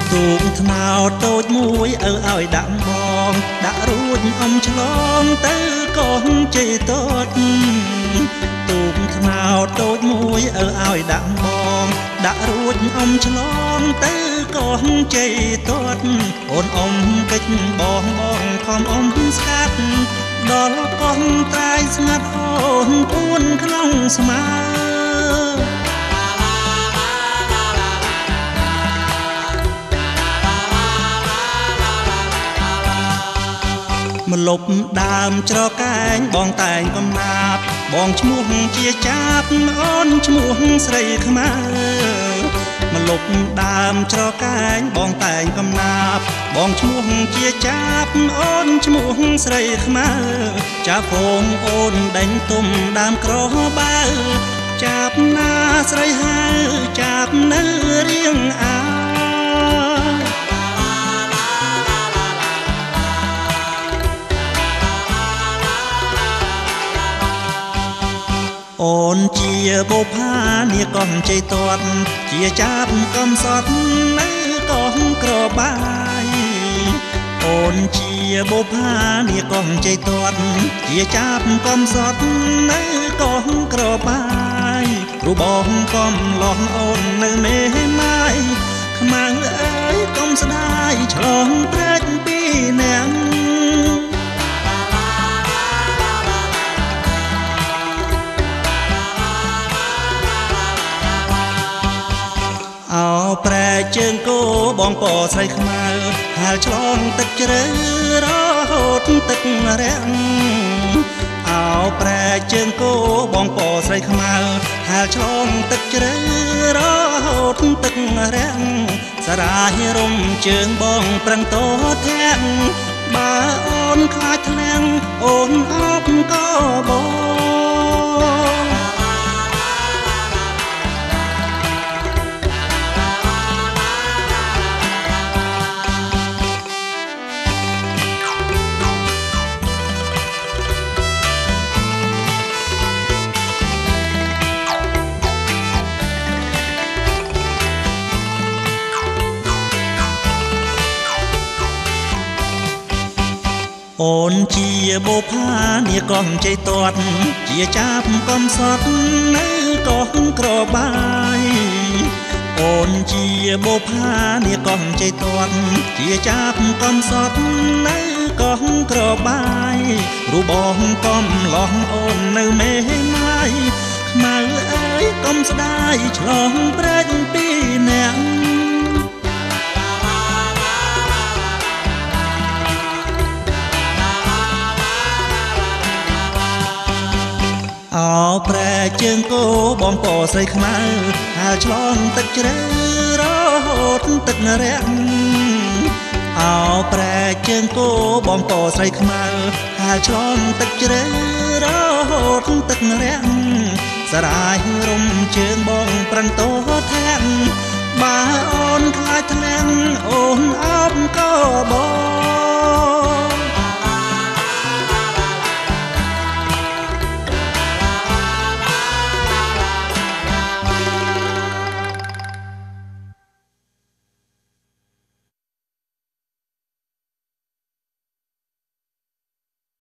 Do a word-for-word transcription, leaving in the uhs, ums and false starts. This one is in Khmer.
ទូកថ្នោតតូចមួយឪឲ្យដាក់បងដាក់រួចអំឆ្លងទៅកូនជ័យតតទូកថ្នោតតូចមួយឪឲ្យដាក់បងដាក់រួចអំឆ្លងទៅកូនជ័យតតអូនអ៊ំកិច្ចបងបងខំអ៊ំស្កាត់ដល់កូនត្រាយស្ងាត់អូនពួនក្នុងស្មាមលប់ដើមច្រកែងបងតែងកំណាប់បងឈ្មោះជាចាប់អូនឈ្មោះស្រីខ្មៅមលប់ដើមច្រកែងបងតែងកំណាប់បងឈ្មោះជាចាប់អូនឈ្មោះស្រីខ្មៅចាប់ពងអូនដេញទុំដើមក្របើចាប់ណាស្រីហៅចាប់នៅរៀងអាអូនជាបុប្ផានាកោះជ័យតតជាចាប់កំសត់នៅកោះក្របាយអូនជាបុប្ផានាកោះជ័យតតជាចាប់កំសត់នៅកោះក្របាយគ្រូបងកំឡោះអូននៅមេម៉ាយខ្មៅអើយកុំស្ដាយឆ្លងព្រែកពីអ្នកអោប្រែជើងគោបងពស្រីខ្មៅហាលឆ្លងទឹកជ្រៅរហូតទឹករាំងអោប្រែជើងគោបងពស្រីខ្មៅហាលឆ្លងទឹកជ្រៅរហូតទឹករាំងសារាយរំជើងបងប្រឹងតធាក់បើអូនខ្លាចធ្លាំងអូនអបក៏បងអូនជាបុប្ផានាកោះជ័យតតជាចាប់កំសត់នៅកោះក្របាយអូនជាបុប្ផានាកោះជ័យតតជាចាប់កំសត់នៅកោះក្របាយរូបងកំឡោះអូននៅមេម៉ាយខ្មៅអើយកុំស្ដាយឆ្លងព្រែកពីអ្នកអោប្រែជើងគោបងពស្រីខ្មៅហាលឆ្លងទឹកជ្រៅរហូតទឹករាំងអោប្រែជើងគោបងពស្រីខ្មៅហាលឆ្លងទឹកជ្រៅរហូតទឹករាំងសារាយរំជើងបងប្រឹងតធាក់បើអូន